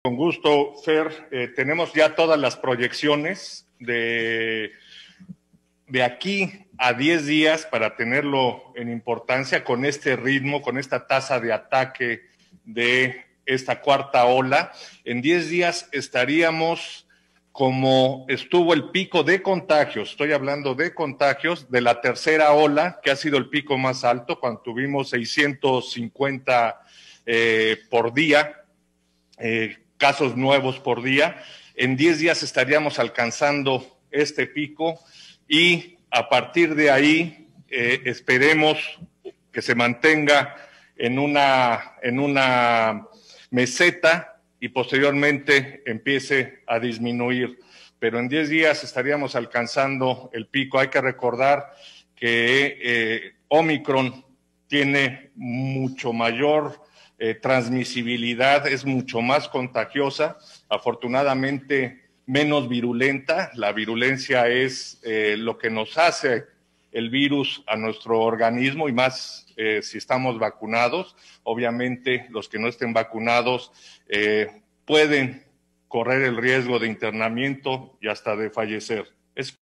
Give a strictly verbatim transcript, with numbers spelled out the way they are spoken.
Con gusto, Fer. Eh, tenemos ya todas las proyecciones de, de aquí a diez días para tenerlo en importancia con este ritmo, con esta tasa de ataque de esta cuarta ola. En diez días estaríamos como estuvo el pico de contagios, estoy hablando de contagios, de la tercera ola, que ha sido el pico más alto, cuando tuvimos seiscientos cincuenta eh, por día, eh, casos nuevos por día. En diez días estaríamos alcanzando este pico y a partir de ahí eh, esperemos que se mantenga en una, en una meseta y posteriormente empiece a disminuir. Pero en diez días estaríamos alcanzando el pico. Hay que recordar que eh, Omicron tiene mucho mayor eh, transmisibilidad, es mucho más contagiosa, afortunadamente menos virulenta. La virulencia es eh, lo que nos hace el virus a nuestro organismo y más eh, si estamos vacunados. Obviamente los que no estén vacunados eh, pueden correr el riesgo de internamiento y hasta de fallecer. Es